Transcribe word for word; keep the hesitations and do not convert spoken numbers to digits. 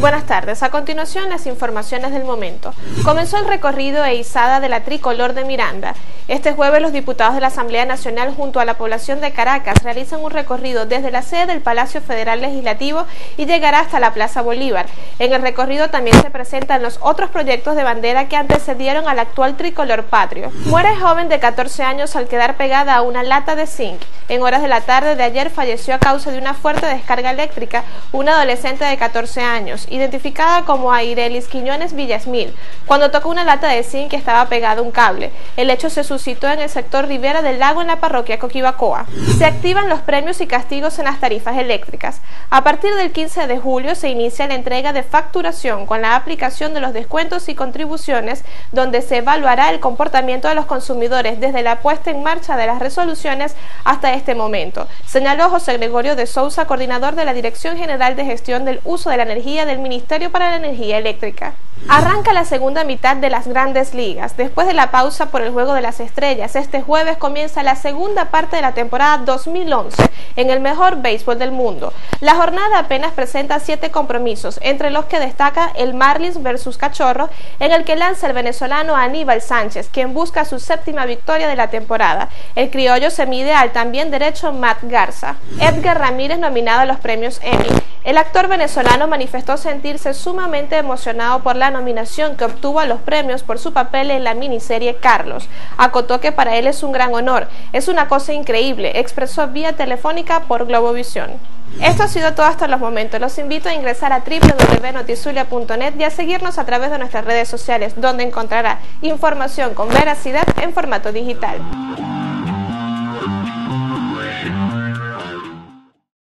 Buenas tardes. A continuación, las informaciones del momento. Comenzó el recorrido e izada de la tricolor de Miranda. Este jueves, los diputados de la Asamblea Nacional junto a la población de Caracas realizan un recorrido desde la sede del Palacio Federal Legislativo y llegará hasta la Plaza Bolívar. En el recorrido también se presentan los otros proyectos de bandera que antecedieron al actual tricolor patrio. Muere joven de catorce años al quedar pegada a una lata de zinc. En horas de la tarde de ayer falleció a causa de una fuerte descarga eléctrica una adolescente de catorce años, identificada como Airelis Quiñones Villasmil, cuando tocó una lata de zinc que estaba pegada a un cable. El hecho se suscitó en el sector Ribera del Lago en la parroquia Coquibacoa. Se activan los premios y castigos en las tarifas eléctricas. A partir del quince de julio se inicia la entrega de facturación con la aplicación de los descuentos y contribuciones, donde se evaluará el comportamiento de los consumidores desde la puesta en marcha de las resoluciones hasta este momento, señaló José Gregorio de Sousa, coordinador de la Dirección General de Gestión del Uso de la Energía del Ministerio para la Energía Eléctrica. Arranca la segunda mitad de las Grandes Ligas. Después de la pausa por el Juego de las Estrellas, este jueves comienza la segunda parte de la temporada dos mil once en el mejor béisbol del mundo. La jornada apenas presenta siete compromisos, entre los que destaca el Marlins versus Cachorros, en el que lanza el venezolano Aníbal Sánchez, quien busca su séptima victoria de la temporada. El criollo se mide al también derecho Matt Garza. Edgar Ramírez, nominado a los premios Emmy. El actor venezolano manifestó sentirse sumamente emocionado por la nominación que obtuvo a los premios por su papel en la miniserie Carlos. Acotó que para él es un gran honor, es una cosa increíble, expresó vía telefónica por Globovisión. Esto ha sido todo hasta los momentos. Los invito a ingresar a w w w punto notizulia punto net y a seguirnos a través de nuestras redes sociales, donde encontrará información con veracidad en formato digital.